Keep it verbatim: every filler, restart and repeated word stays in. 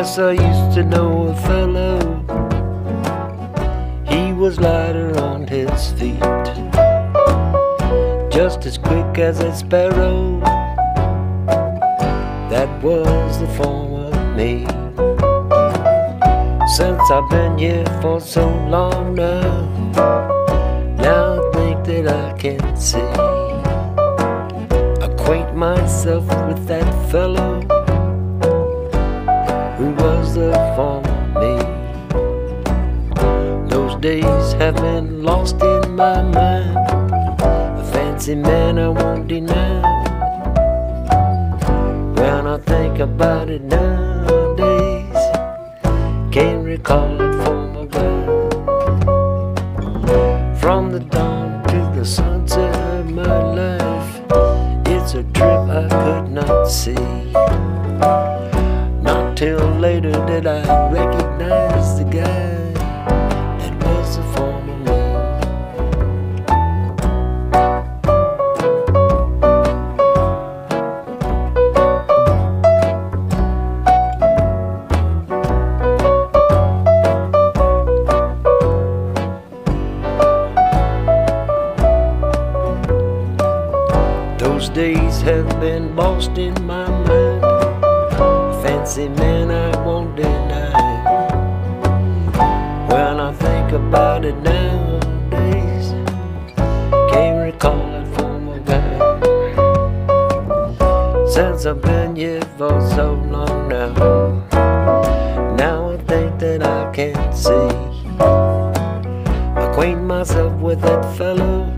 Yes, I used to know a fellow. He was lighter on his feet, just as quick as a sparrow. That was the form of me. Since I've been here for so long now, now I think that I can see, acquaint myself with that fellow who was the form of me. Those days have been lost in my mind, a fancy man I won't deny. When I think about it nowadays, can't recall it from a while. From the dawn to the sunset of my life, it's a trip I could not see. Not till later did I recognize the guy that was the form of me. Those days have been lost in my mind, fancy man I won't deny. When I think about it nowadays, can't recall it from a guy. Since I've been here for so long now, now I think that I can see, acquaint myself with that fellow